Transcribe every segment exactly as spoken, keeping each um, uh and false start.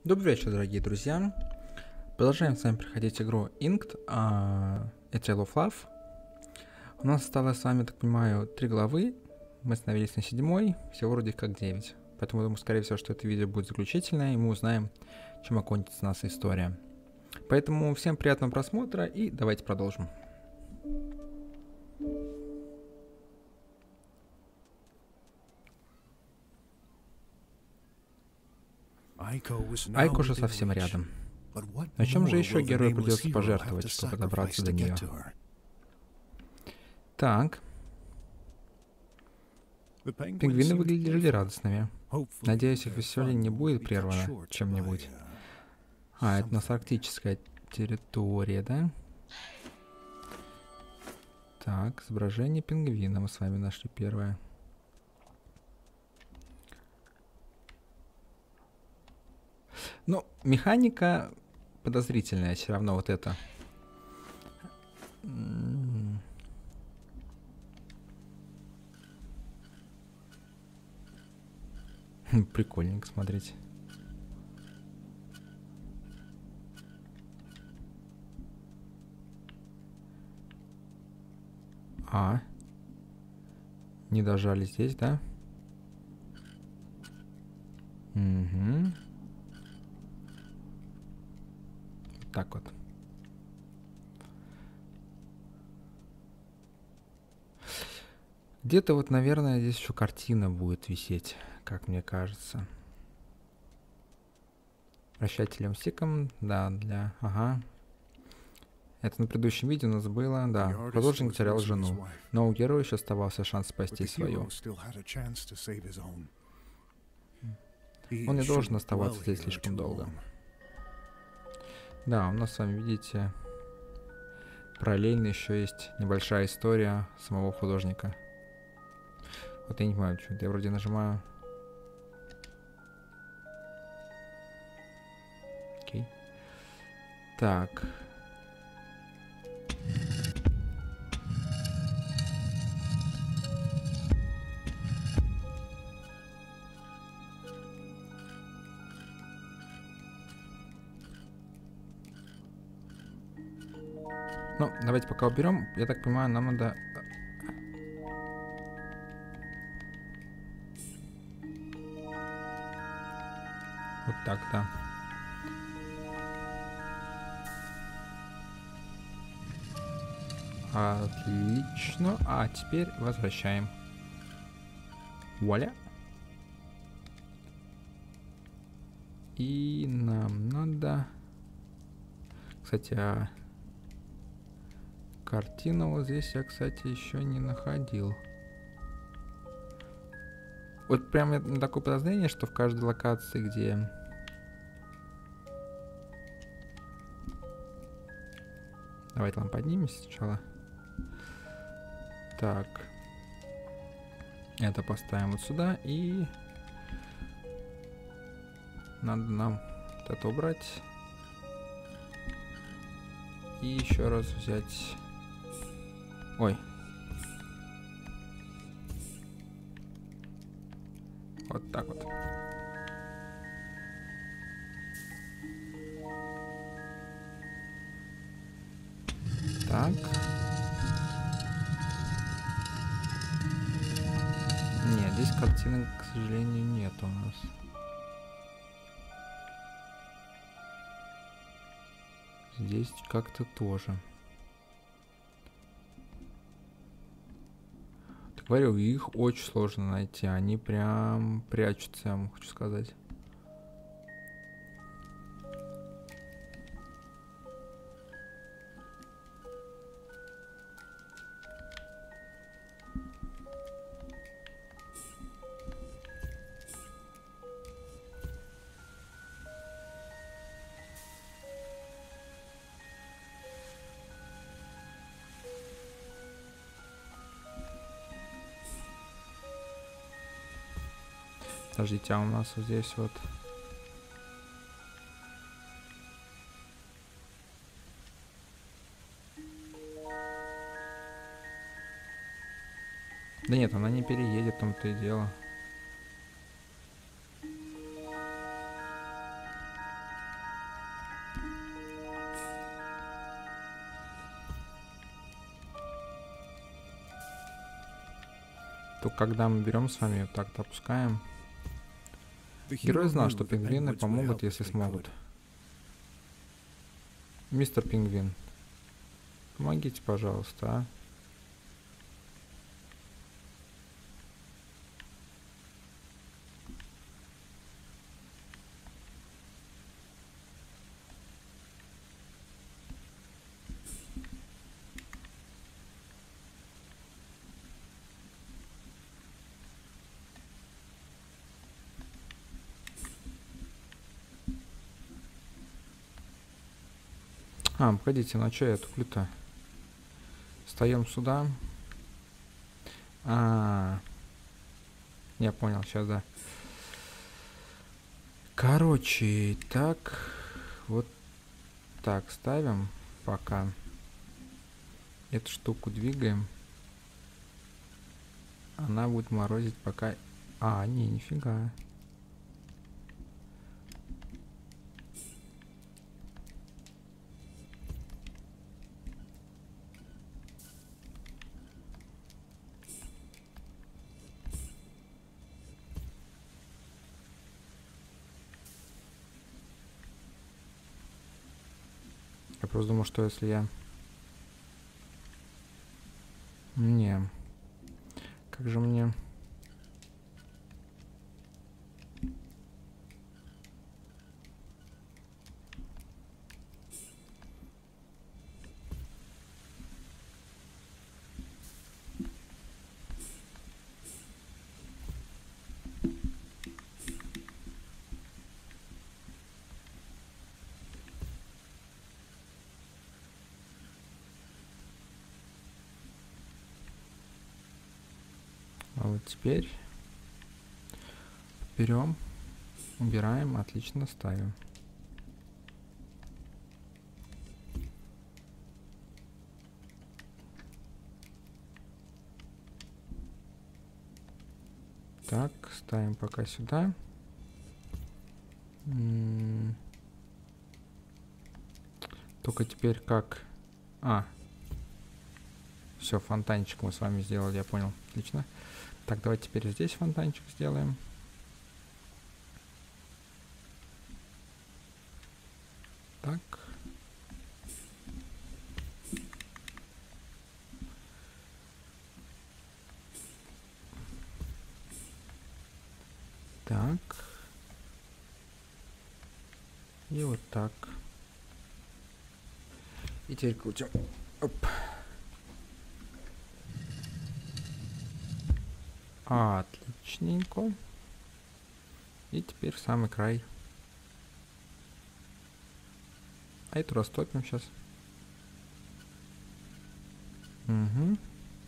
Добрый вечер, дорогие друзья. Продолжаем с вами проходить игру Inked, а, A Tale of Love. У нас осталось с вами, так понимаю, три главы. Мы остановились на седьмой, всего вроде как девять. Поэтому думаю, скорее всего, что это видео будет заключительное, и мы узнаем, чем окончится наша история. Поэтому всем приятного просмотра, и давайте продолжим. Айко уже совсем рядом. На чем же еще герою придется пожертвовать, чтобы добраться до нее? Так. Пингвины выглядели радостными. Надеюсь, их веселье не будет прервано чем-нибудь. А, это у нас арктическая территория, да? Так, изображение пингвина мы с вами нашли первое. Ну, механика подозрительная все равно вот это. Прикольненько смотреть. А. Не дожали здесь, да? Угу. Так вот. Где-то вот, наверное, здесь еще картина будет висеть, как мне кажется. Вращателем стиком, да, для... Ага. Это на предыдущем видео у нас было, да. Художник потерял жену, но у героя еще оставался шанс спасти свою. Он не должен оставаться здесь слишком долго. Да, у нас с вами, видите, параллельно еще есть небольшая история самого художника. Вот я не понимаю, что я вроде нажимаю. Окей. Так. Ну, давайте пока уберем. Я так понимаю, нам надо... Вот так, да. Отлично. А теперь возвращаем. Вуаля. И нам надо... Кстати, а... картину вот здесь я, кстати, еще не находил. Вот прям такое подозрение, что в каждой локации, где... Давайте ладно, поднимемся сначала. Так. Это поставим вот сюда, и... Надо нам вот это убрать. И еще раз взять... Ой. Вот так вот. Так. Нет, здесь картины, к сожалению, нет у нас. Здесь как-то тоже. Так говорю, их очень сложно найти. Они прям прячутся, я вам хочу сказать. Подождите, а у нас вот здесь вот... Да нет, она не переедет, в том-то и дело. то когда мы берем с вами, вот так-то опускаем. Герой знал, что пингвины помогут, если смогут. Мистер Пингвин, помогите, пожалуйста, а? А, погодите, ну что я туплю-то? Встаем сюда. А, я понял, сейчас, да. Короче, так, вот так ставим пока. Эту штуку двигаем. Она будет морозить пока... А, не, нифига. Я просто думал, что если я... Не. Как же мне... А вот теперь берем, убираем, отлично ставим. Так, ставим пока сюда. М-м- Только теперь как... А, все, фонтанчик мы с вами сделали, я понял. Отлично. Так, давайте теперь здесь фонтанчик сделаем. Так. Так. И вот так. И теперь крутим. Оп. Отличненько. И теперь в самый край. А эту растопим сейчас. Угу.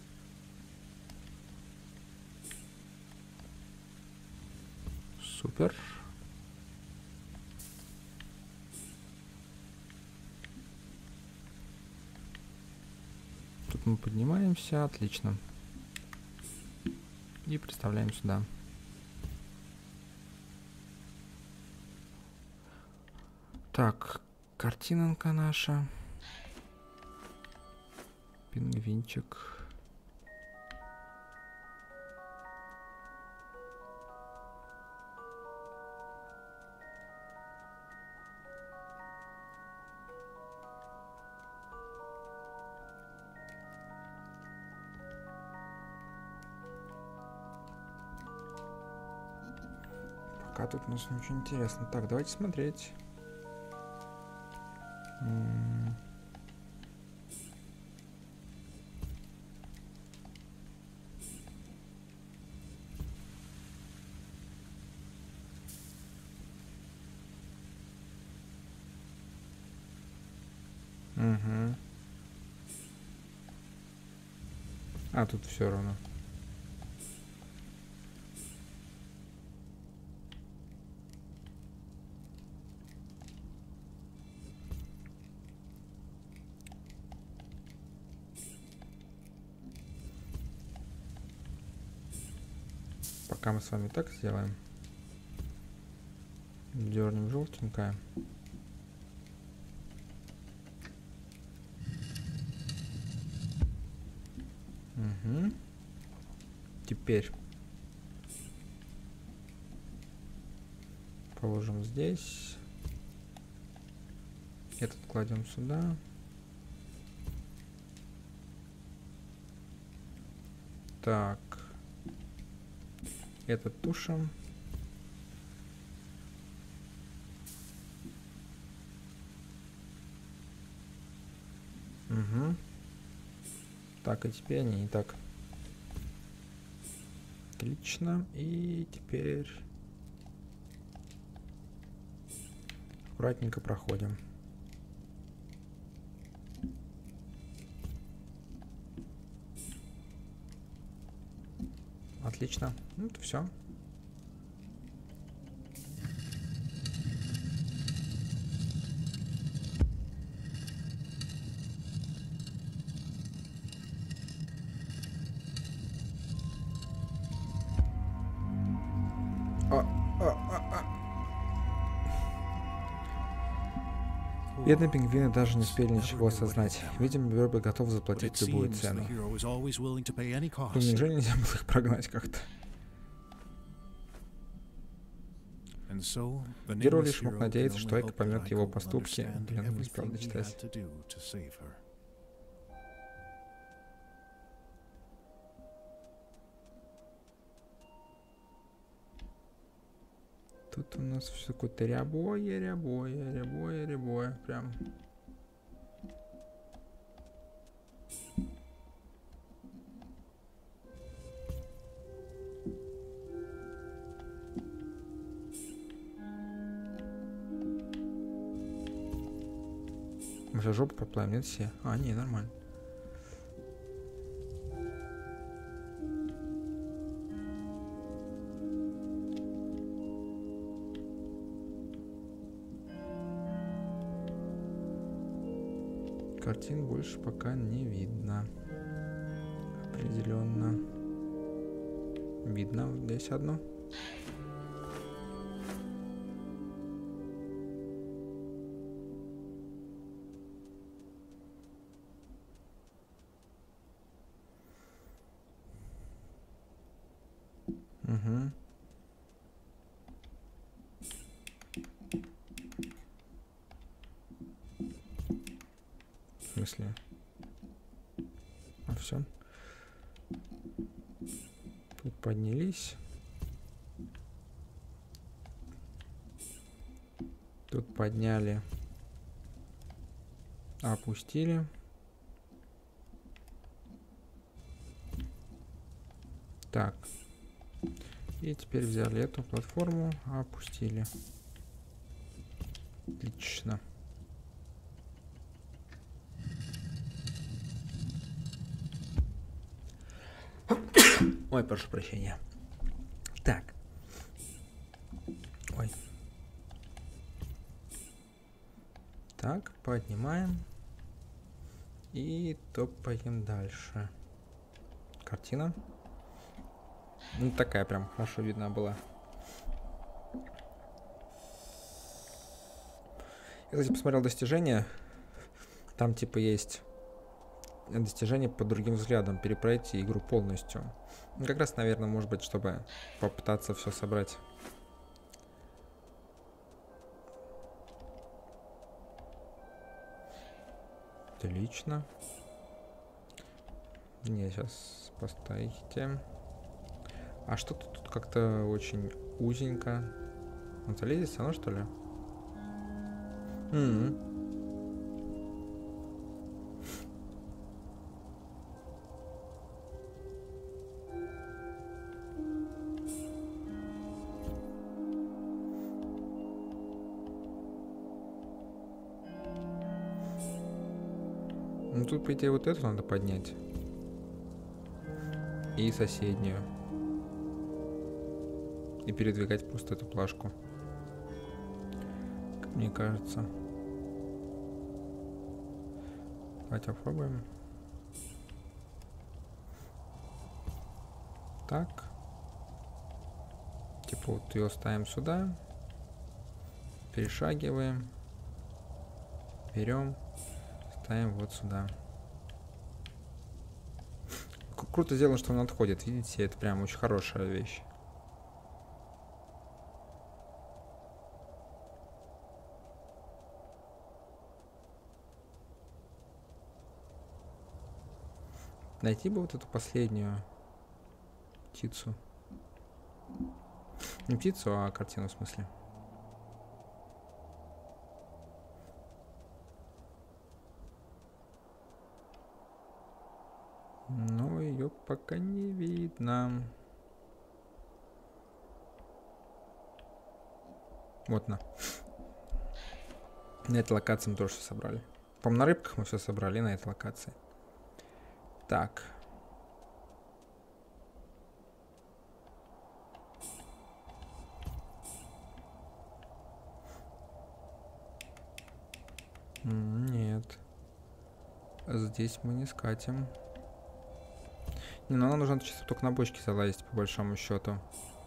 Супер. Тут мы поднимаемся, отлично. И представляем сюда. Так, картинка наша. Пингвинчик. Пока тут у нас ничего интересного. Так, давайте смотреть. М-м- Угу. А, тут все равно. Пока мы с вами так сделаем. Дернем желтенькое. Угу. Теперь положим здесь. Этот кладем сюда. Так. Этот тушим. Угу. Так, и теперь они не так. Отлично. И теперь аккуратненько проходим. Отлично. Ну, это все. Бедные пингвины даже не успели ничего осознать. Видимо, Верби готов заплатить любую цену. Неужели нельзя было их прогнать как-то? Герой лишь мог надеяться, что Эйко поймет его поступки. Блин, не успел дочитать. Тут у нас все какое-то рябое, рябое, рябое, рябое. Прям. Мы же жопу проплавим, нет все? А, не, нормально. Картин больше пока не видно. Определенно. Видно здесь одно. Угу. В смысле? А все. Тут поднялись. Тут подняли. Опустили. Так. И теперь взяли эту платформу, опустили. Отлично. Ой, прошу прощения. Так. Ой. Так, поднимаем. И топаем дальше. Картина. Ну, такая прям хорошо видна была. Я, кстати, посмотрел достижения. Там, типа, есть достижение под другим взглядом. Перепройти игру полностью. Ну, как раз, наверное, может быть, чтобы попытаться все собрать. Отлично. Не, сейчас поставите. А что-то тут как-то очень узенько. Он залезет все равно, что ли? М-м. Ну тут, по идее, вот эту надо поднять. И соседнюю. И передвигать просто эту плашку. Как мне кажется. Давайте попробуем. Так. Типа вот ее ставим сюда. Перешагиваем. Берем. Ставим вот сюда. круто сделано, что он отходит. Видите, это прям очень хорошая вещь. Найти бы вот эту последнюю птицу. Не птицу, а картину в смысле. Но ее пока не видно. Вот на. На этой локации мы тоже все собрали. По-моему, на рыбках мы все собрали, на этой локации. Так. Нет. Здесь мы не скатим. Не, ну нам нужно чисто только на бочке залазить, по большому счету.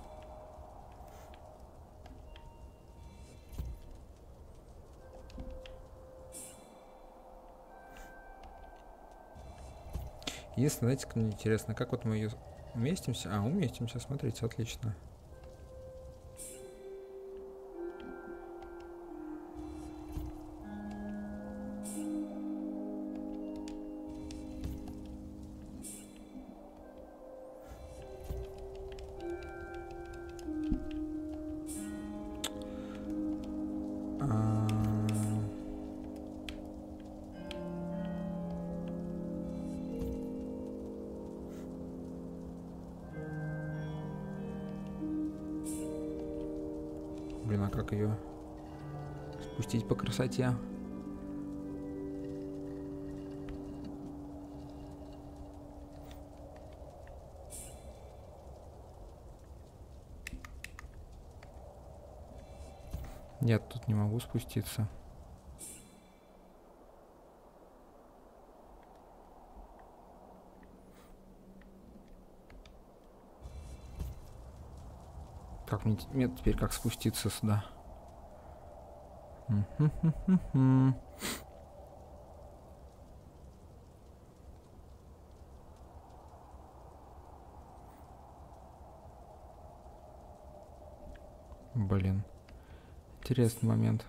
Единственное, знаете, мне интересно, как вот мы ее уместимся? А, уместимся, смотрите, отлично. Блин, а как ее спустить по красоте? Нет, тут не могу спуститься. Как мне, мне теперь как спуститься сюда? Блин. Интересный момент.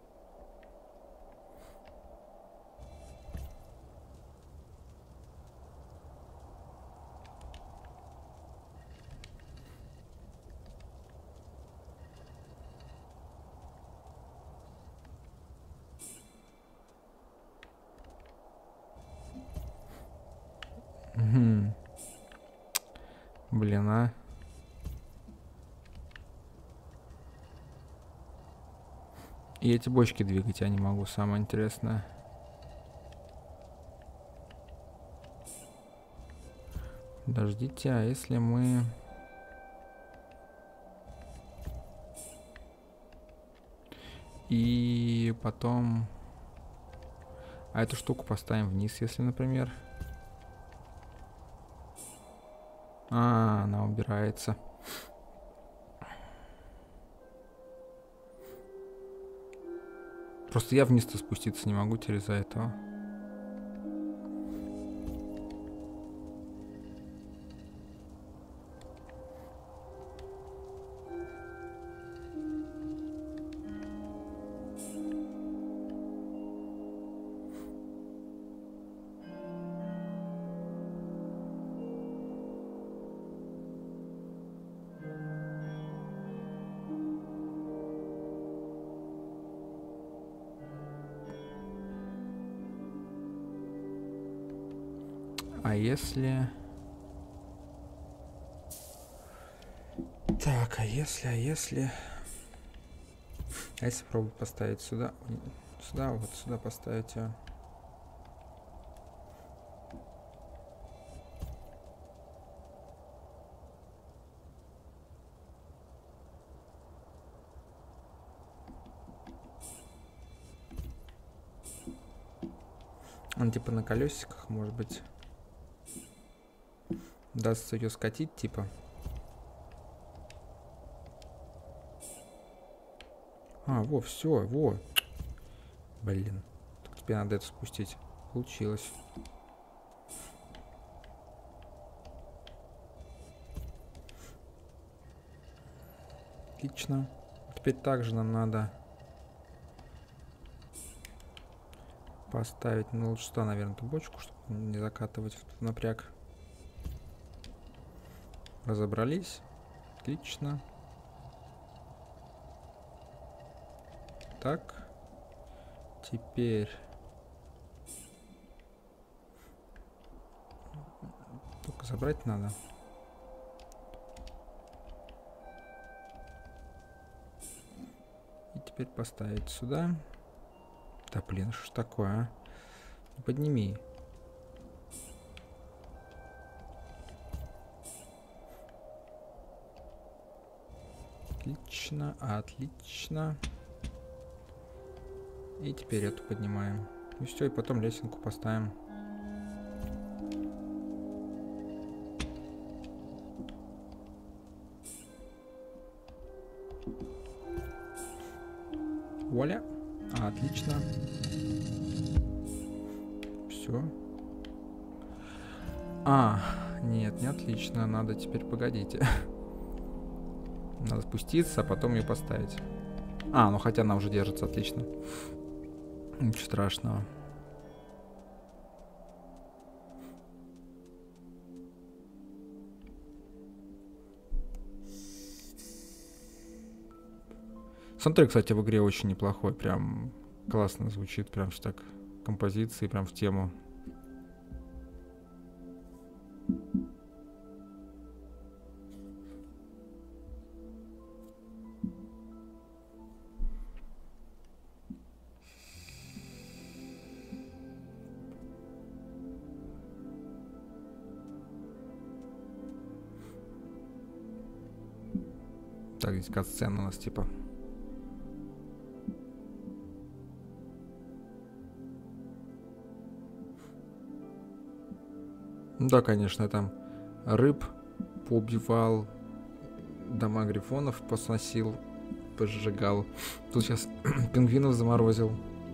Угу. Блин, а. И эти бочки двигать я не могу, самое интересное. Подождите, а если мы... И потом... А эту штуку поставим вниз, если, например... А, она убирается. Просто я вниз-то спуститься не могу теперь из-за этого. А если... Так, а если, а если... А если пробую поставить сюда? Сюда, вот сюда поставить ее. Он типа на колесиках, может быть. Удастся ее скатить, типа. А, во, все, во. Блин. Так теперь надо это спустить. Получилось. Отлично. Теперь также нам надо поставить, ну лучше сюда, наверное, эту бочку, чтобы не закатывать в напряг. Разобрались. Отлично. Так. Теперь... Только забрать надо. И теперь поставить сюда. Да блин, что ж такое, а? Ну, подними. Отлично, отлично. И теперь эту поднимаем. И все, и потом лесенку поставим. Вуаля. Отлично. Все. А, нет, не отлично. Надо теперь, погодите. Надо спуститься, а потом ее поставить. А, ну хотя она уже держится отлично. Ничего страшного. Саундтрек, кстати, в игре очень неплохой. Прям классно звучит. Прям все так. Композиции прям в тему. Так, здесь кат-сцена у нас типа. Да, конечно, я там рыб поубивал, дома грифонов посносил, пожигал. Тут сейчас пингвинов заморозил.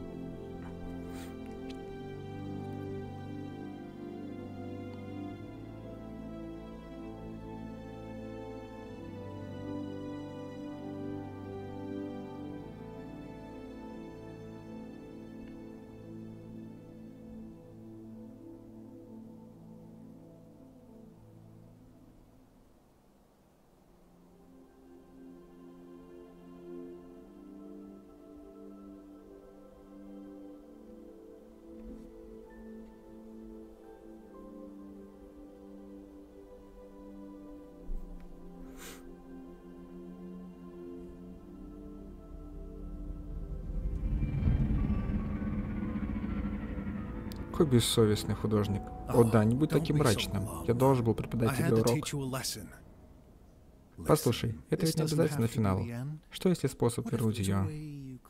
Какой бессовестный художник. О да, не будь таким мрачным. Я должен был преподать тебе урок. Послушай, это ведь не обязательно финал. Что если способ вернуть ее?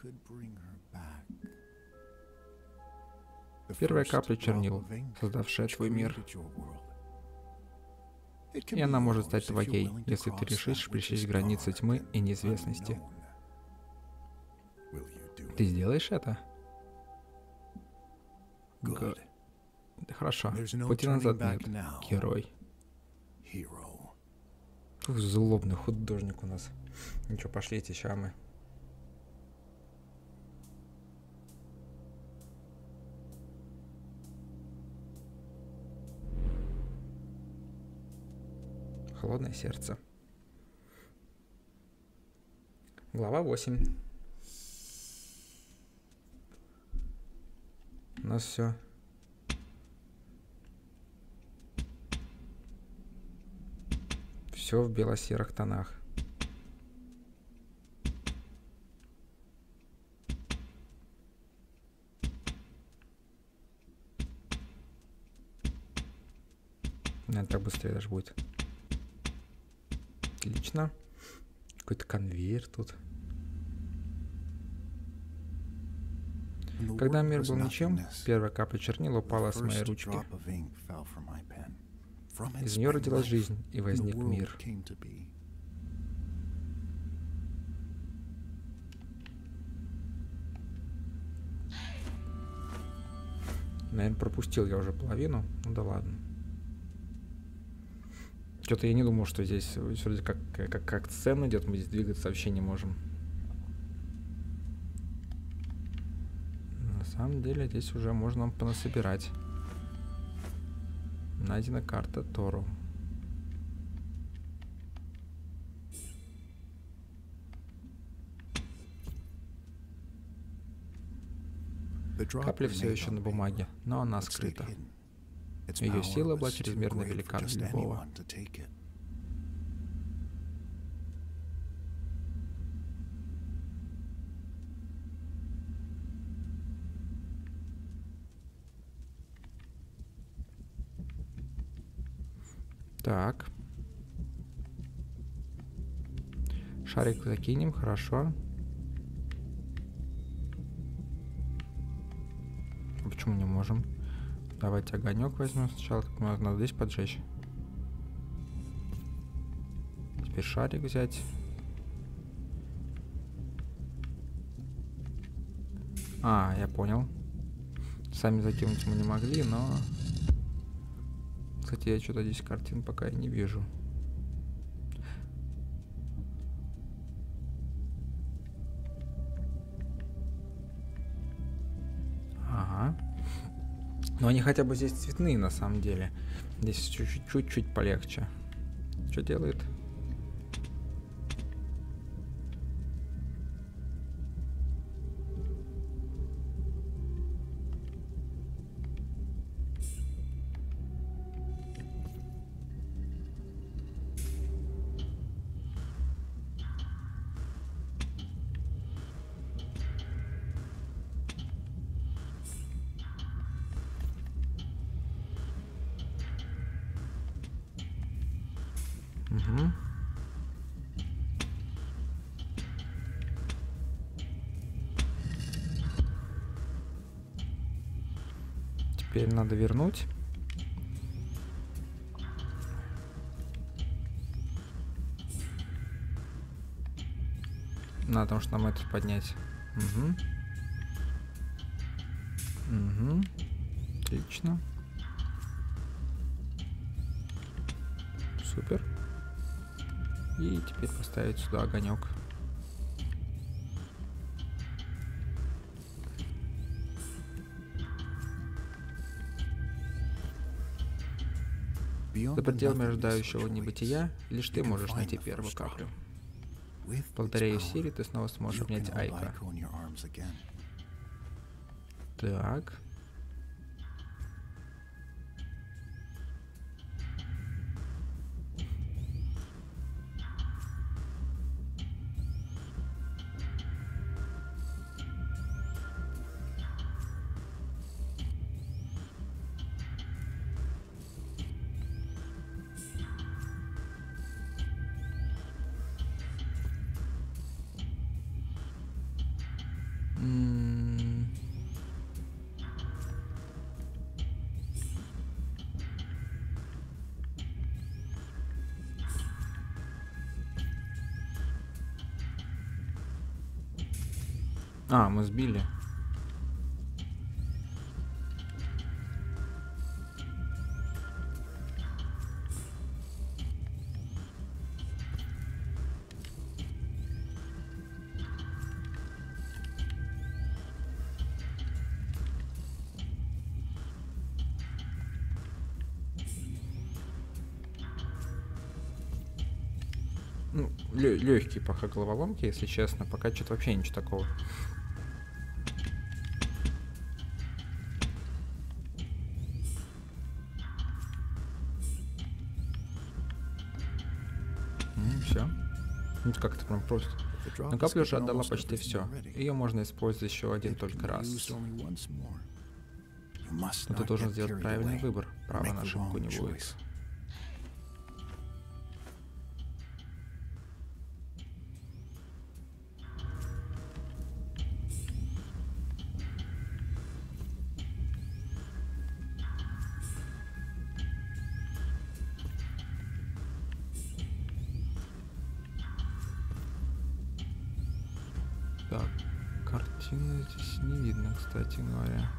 Первая капля чернил, создавшая твой мир. И она может стать твоей, если ты решишь пересечь границы тьмы и неизвестности. Ты сделаешь это? Г... Хорошо. Пути назад нет. Герой. Ух, злобный художник у нас. Ничего, пошлите, ща мы. Холодное сердце. Глава восемь. У нас все. Все в бело-серых тонах. Наверное, так быстрее даже будет. Отлично. Какой-то конвейер тут. Когда мир был ничем, первая капля чернила упала с моей ручки. Из нее родилась жизнь, и возник мир. Наверное, пропустил я уже половину. Ну да ладно. Что-то я не думал, что здесь вроде как, как, как сцена идет, мы здесь двигаться вообще не можем. На самом деле здесь уже можно понасобирать. Найдена карта Тору. Капля все еще на бумаге, но она скрыта. Ее сила была чрезмерно велика для любого. Так. Шарик закинем, хорошо. Почему не можем? Давайте огонек возьмем сначала. Надо здесь поджечь. Теперь шарик взять. А, я понял. Сами закинуть мы не могли, но... Кстати, я что-то здесь картин пока и не вижу. Ага. Но они хотя бы здесь цветные на самом деле. Здесь чуть-чуть полегче. Что делает? Угу. Теперь надо вернуть. Надо, потому что нам это поднять. Угу. Угу. Отлично. Супер. И теперь поставить сюда огонек. За пределами ожидающего небытия лишь ты можешь найти первую каплю. Благодаря ее силе ты снова сможешь обнять Айка. Так. А, мы сбили. Ну, легкие пока головоломки, если честно, пока что-то вообще ничего такого. Все. Ну, как-то прям просто. Но капля уже отдала почти все. Ее можно использовать еще один только раз. Но ты должен сделать правильный выбор. Права на ошибку не будет. Так, картины здесь не видно, кстати говоря.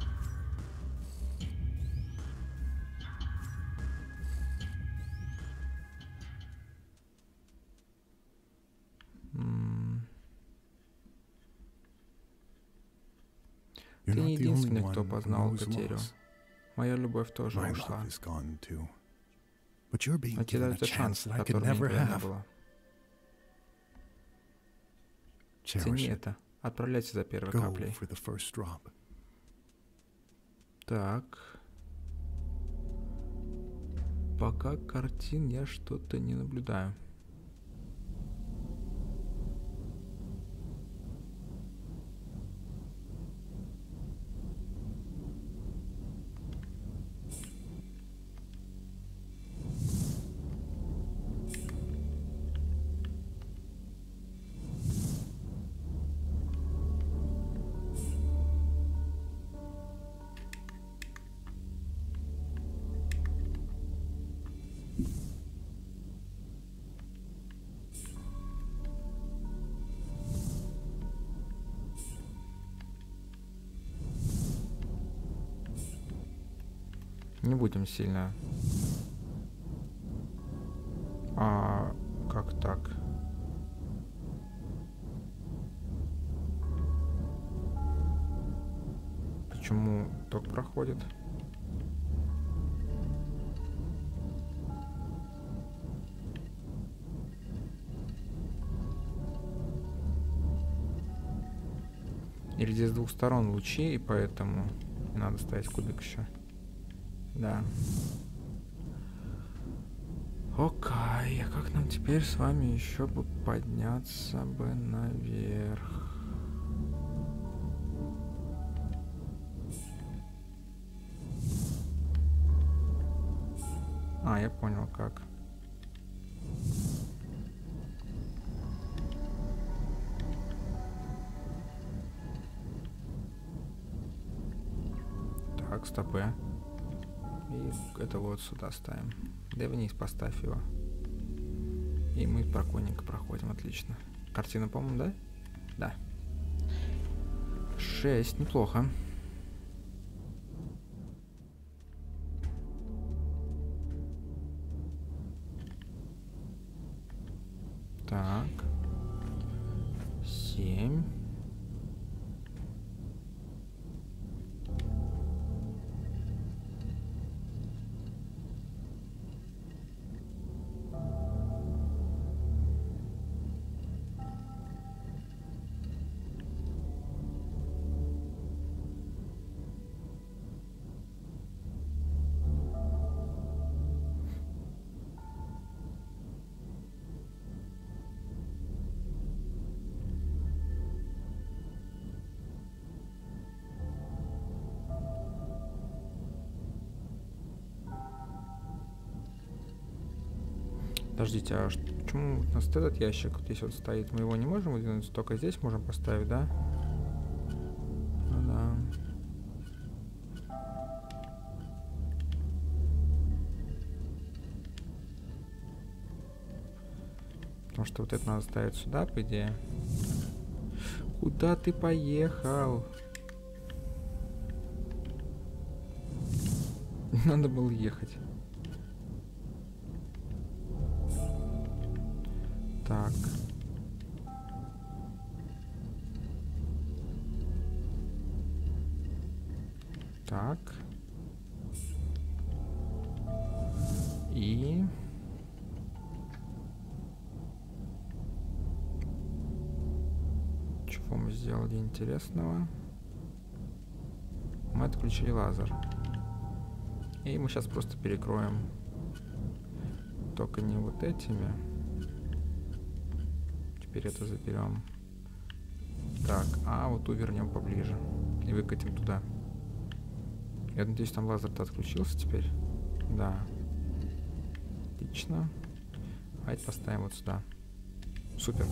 Ты не единственный, кто познал потерю. Моя любовь тоже ушла. Но тебе дается шанс, которого никогда не было. Цени это. Отправляйся за первой каплей. Так. Пока картин я что-то не наблюдаю. Не будем сильно. А как так? Почему ток проходит? Или здесь с двух сторон лучи, и поэтому не надо ставить кубик еще. Да. Окей, а как нам теперь с вами еще бы подняться бы наверх? А, я понял как. Так, стопы. И это вот сюда ставим. Да и вниз поставь его. И мы спокойненько проходим. Отлично. Картина, по-моему, да? Да. Шесть. Неплохо. Так. Семь. Подождите, а что, почему у нас этот ящик вот здесь вот стоит? Мы его не можем выдвинуть, только здесь можем поставить, да? Ну да. Потому что вот это надо ставить сюда, по идее. Куда ты поехал? Надо было ехать. Так. Так. И... Чего мы сделали интересного? Мы отключили лазер. И мы сейчас просто перекроем. Только не вот этими. Теперь это заберем. Так, а вот ту вернем поближе. И выкатим туда. Я надеюсь, там лазер-то отключился теперь. Да. Отлично. Давайте поставим вот сюда. Супер.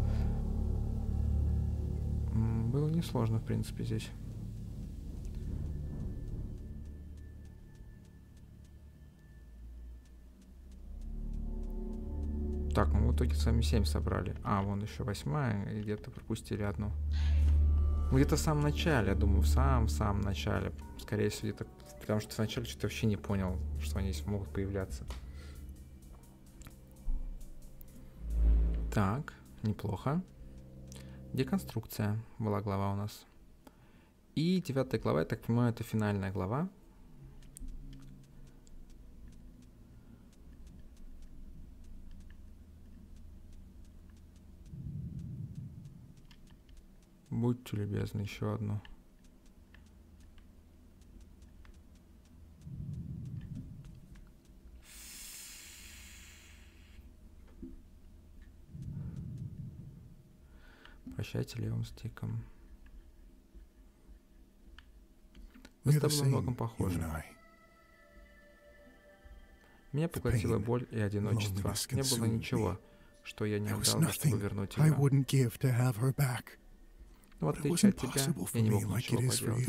М-м, было несложно, в принципе, здесь. Так, мы в итоге с вами семь собрали. А, вон еще восьмая, и где-то пропустили одну. Где-то в самом начале, я думаю, в самом-самом начале. Скорее всего, где-то, потому что вначале что-то вообще не понял, что они здесь могут появляться. Так, неплохо. Деконструкция была глава у нас. И девятая глава, я так понимаю, это финальная глава. Будьте любезны, еще одну. Прощайте левым стиком. Мы с тобой во многом похожи. Меня поглотила боль и одиночество. Не было ничего, что я не отдал бы, чтобы вернуть ее. Но в отличие от тебя, я не мог ничего поделать.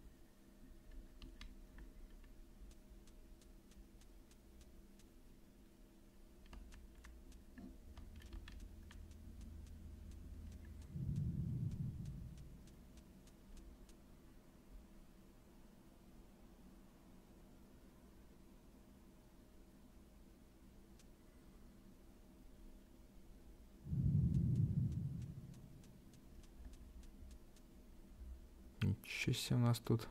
Ничего себе у нас тут.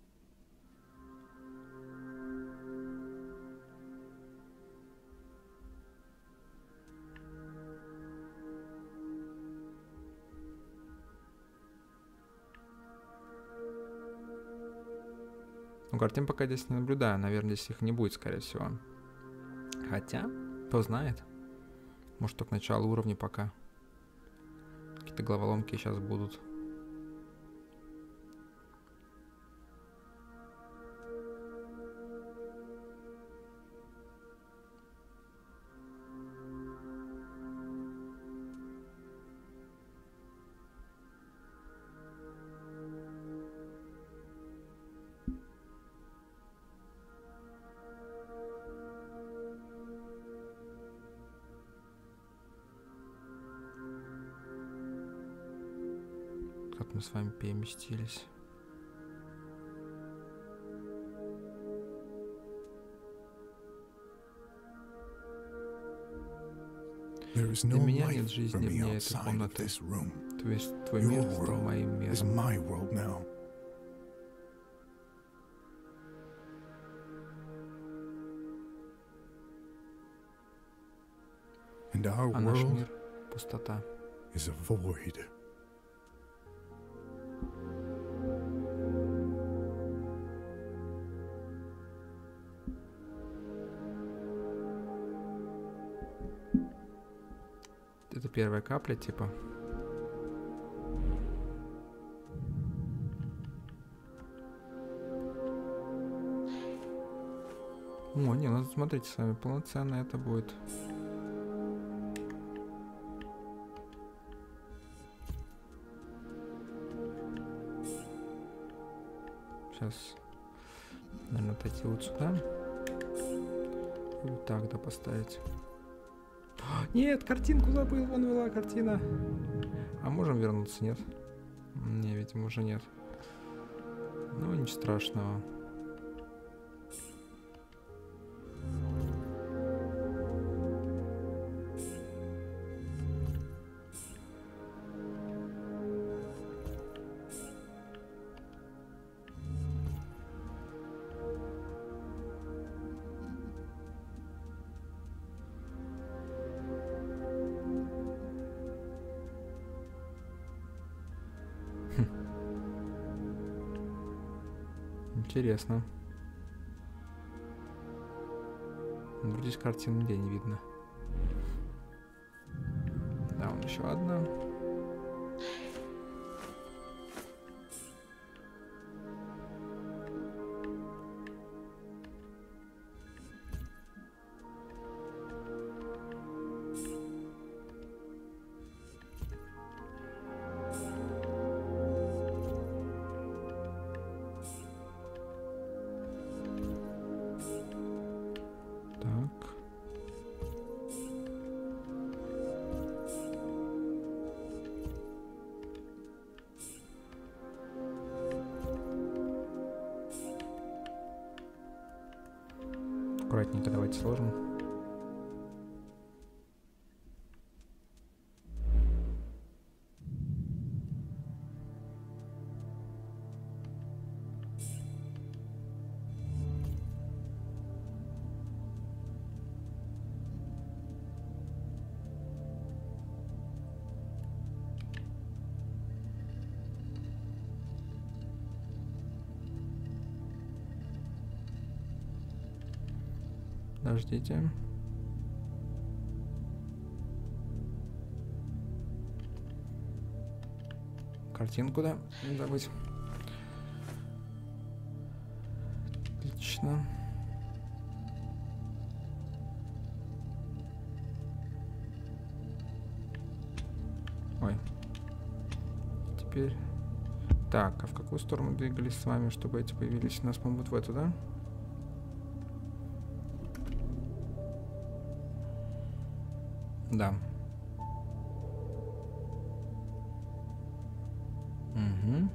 Ну, картин пока здесь не наблюдаю. Наверное, здесь их не будет, скорее всего. Хотя, кто знает. Может, только начало уровня пока. Какие-то головоломки сейчас будут. Как мы с вами переместились. Для меня нет жизни вне этой комнаты. То есть твой мир стал моим миром. А наш мир — пустота. Это первая капля, типа. О, не, ну смотрите с вами, полноценно это будет. Сейчас, наверное, отойти вот сюда. И вот так, да, поставить. Нет, картинку забыл, вон была картина. А можем вернуться, нет? Не, видимо, уже нет. Ну, ничего страшного. Интересно. Вроде с картины нигде не видно. Да, вон еще одна. Аккуратненько давайте сложим. Подождите. Картинку, да? Не забыть. Отлично. Ой. Теперь... Так, а в какую сторону двигались с вами, чтобы эти появились? У нас, по-моему, вот в эту, да? Да. Угу.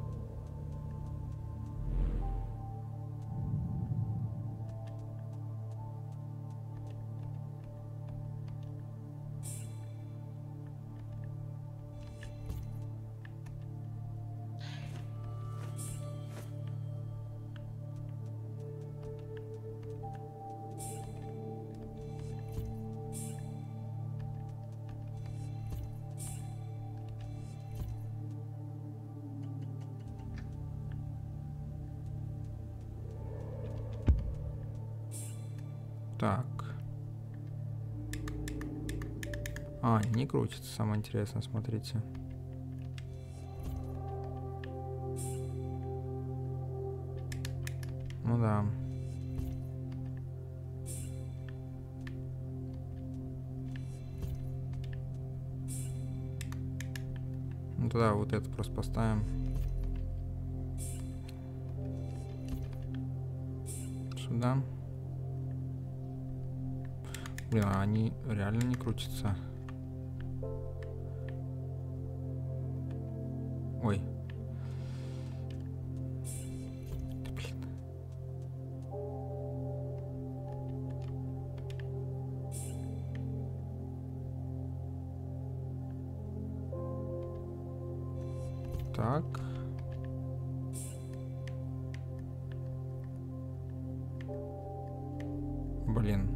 Так. А, не крутится, самое интересное, смотрите. Ну да. Ну тогда вот это просто поставим. Сюда. Блин, а они реально не крутятся. Ой. Да, блин. Так. Блин.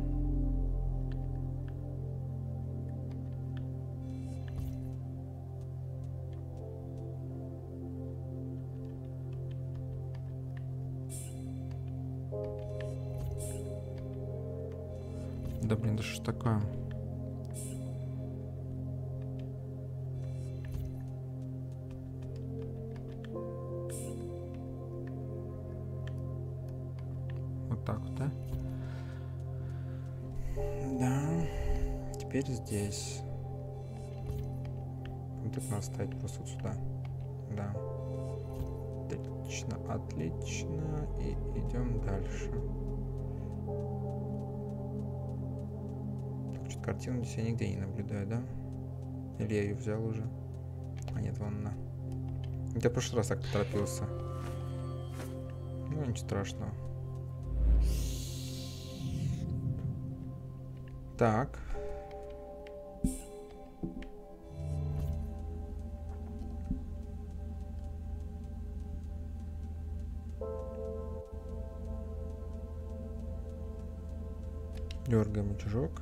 Да блин, да что ж такое? Вот так вот, да? Да. Теперь здесь. Вот это надо ставить просто вот сюда. Да. Отлично, отлично. И идем дальше. Так, что-то картину здесь я нигде не наблюдаю, да? Или я ее взял уже? А нет, вон она. Я в прошлый раз так поторопился. Ну, ничего страшного. Так. Дергаем утюжок.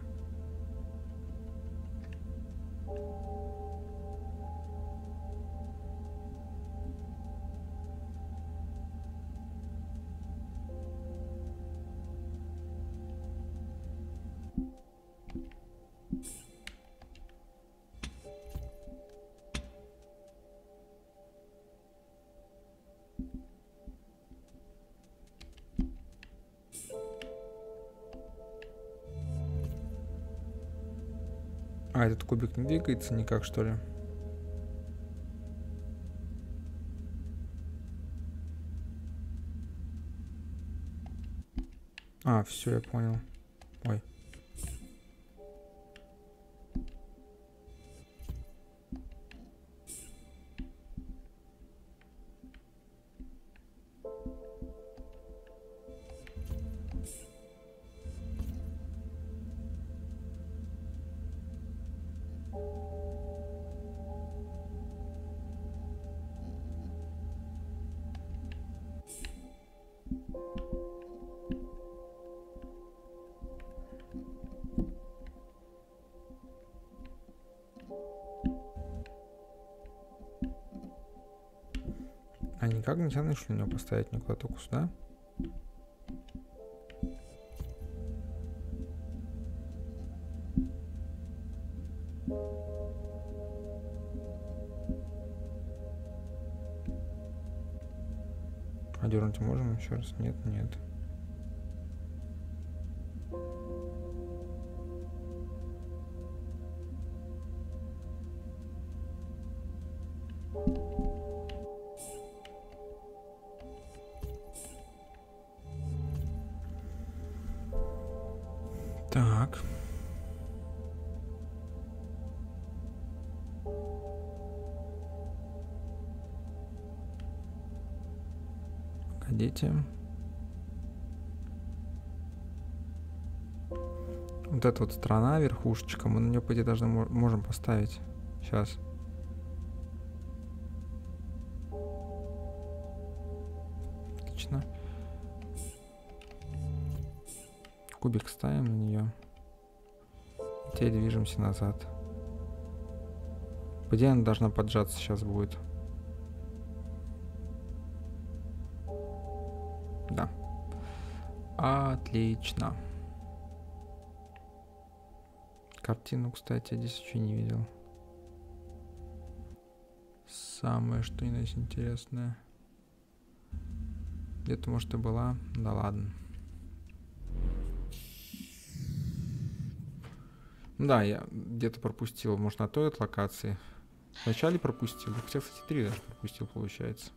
А, этот кубик не двигается никак, что ли? А, все, я понял. Ой. А никак нельзя начали у него поставить никуда, только сюда? Одернуть можем еще раз? Нет, нет. Так. Погодите. Вот эта вот страна, верхушечка, мы на нее, по идее, должны можем поставить. Сейчас. Отлично. Кубик ставим на нее. И теперь движемся назад. По идее, она должна поджаться сейчас будет. Да. Отлично. Картину, кстати, я здесь еще не видел. Самое, что ни на есть интересное. Где-то, может, и была. Да ладно. Да, я где-то пропустил, может, на той от локации. Вначале пропустил. Хотя, кстати, три даже пропустил, получается.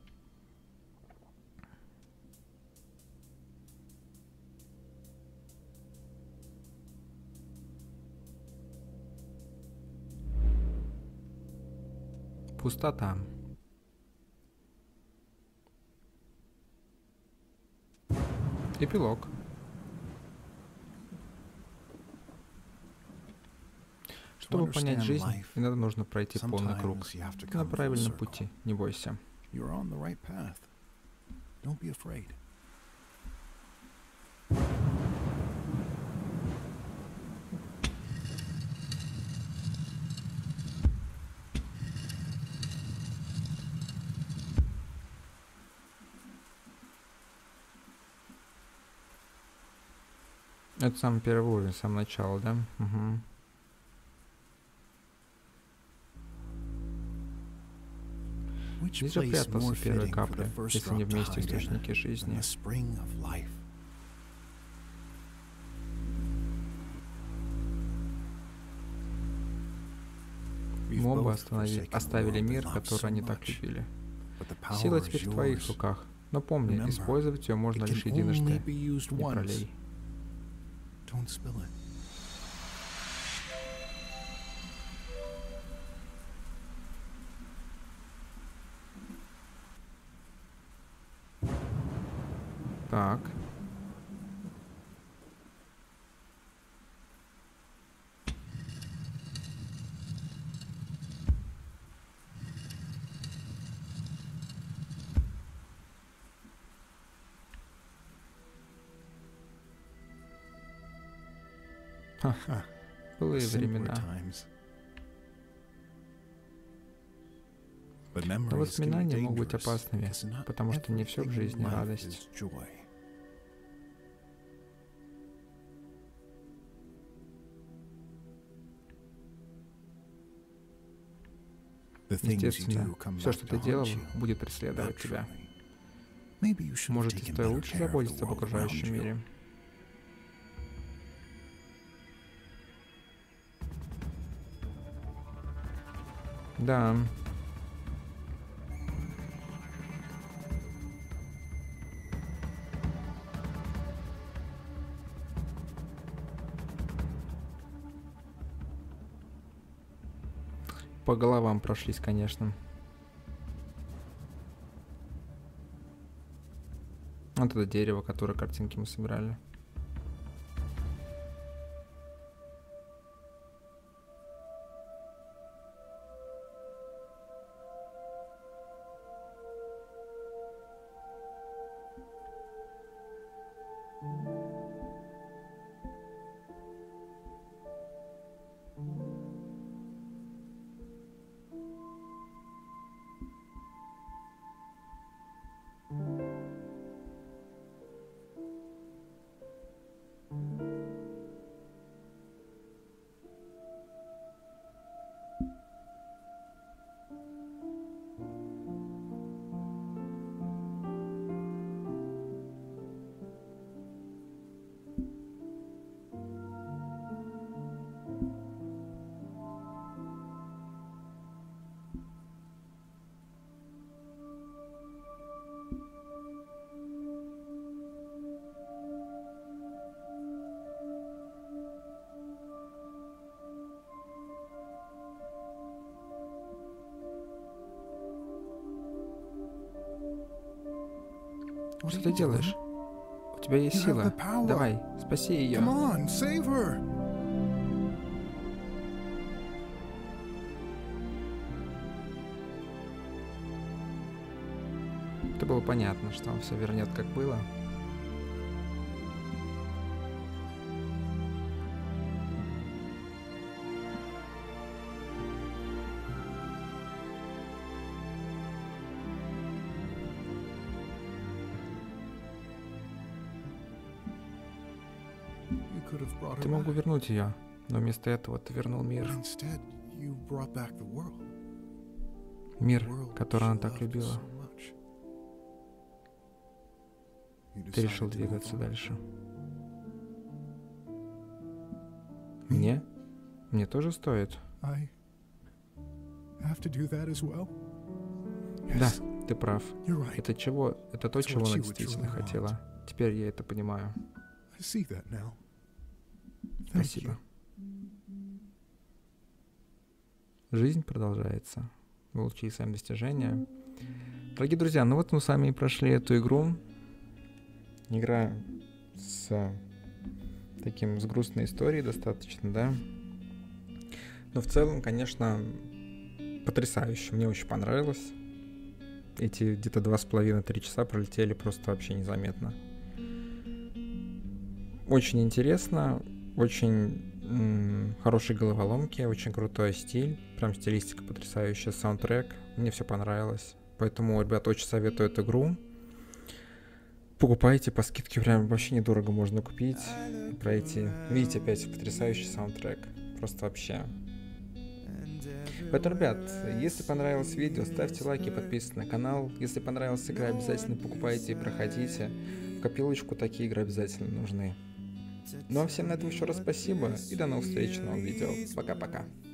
Пустота. Эпилог. Чтобы понять жизнь, иногда нужно пройти полный круг. Ты на правильном пути, не бойся. Это самый первый уровень, самое начало, да? Угу. Здесь же прятался первая капля, если не вместе источники жизни. Мы оба останови, оставили мир, который они так любили. Сила теперь в твоих руках. Но помни, использовать ее можно лишь единожды. Не пролей. Так. Ха-ха. Былые времена. Но воспоминания могут быть опасными, потому что не все в жизни радость. Естественно, все, что ты делал, будет преследовать тебя. Может, тебе стоит лучше заботиться об окружающем мире? Да. По головам прошлись, конечно. Вот это дерево, которое картинки мы собирали. Что ты делаешь? У тебя есть сила. Давай, спаси ее. Это было понятно, что он все вернет, как было. Ты мог бы вернуть ее, но вместо этого ты вернул мир. Мир, который она так любила. Ты решил двигаться дальше. Мне? Мне тоже стоит? Да, ты прав. Это чего? Это то, чего она действительно хотела. Теперь я это понимаю. Спасибо. Жизнь продолжается. Вы получили сами достижения. Дорогие друзья, ну вот мы с вами и прошли эту игру. Игра с таким, с грустной историей достаточно, да? Но в целом, конечно, потрясающе. Мне очень понравилось. Эти где-то два с половиной-три часа пролетели просто вообще незаметно. Очень интересно, очень м- хорошие головоломки, очень крутой стиль, прям стилистика потрясающая, саундтрек. Мне все понравилось. Поэтому, ребят, очень советую эту игру. Покупайте по скидке, прям вообще недорого можно купить, пройти. Видите, опять потрясающий саундтрек. Просто вообще. Поэтому, ребят, если понравилось видео, ставьте лайки, подписывайтесь на канал. Если понравилась игра, обязательно покупайте и проходите. В копилочку такие игры обязательно нужны. Ну а всем на этом еще раз спасибо и до новых встреч в новом видео. Пока-пока.